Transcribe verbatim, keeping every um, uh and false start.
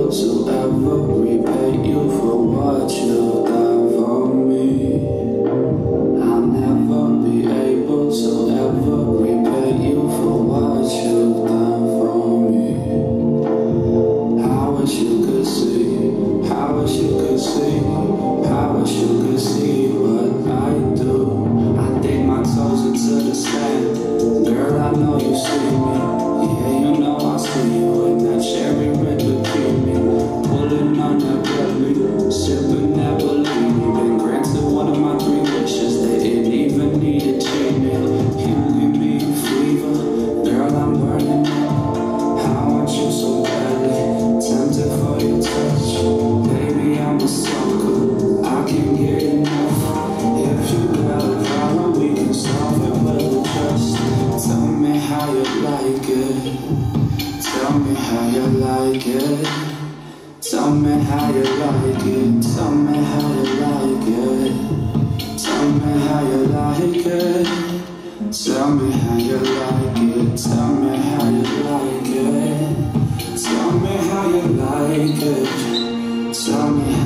able to ever repay you for what you've done for me. I'll never be able to ever repay you for what you've done for me. I wish you could see, I wish you could see, I wish you could see what I do. I dig my toes into the sand. Girl, I know you see me. Yeah, you know I see you in that cherry red bikini, pulling on that belly, sipping that Bellini. Been granted one of my three wishes, they didn't even need a genie. You give me a fever, girl, I'm burning up. I want you so badly, tempted for your touch. Baby, I'm a sucker, I can't get enough. If you got a problem, we can solve it with trust. Tell me how you like it. Tell me how you like it. Tell me how you like it. Tell me how you like it. Tell me how you like it. Tell me how you like it. Tell me how you like it. Tell me how you like it. Tell me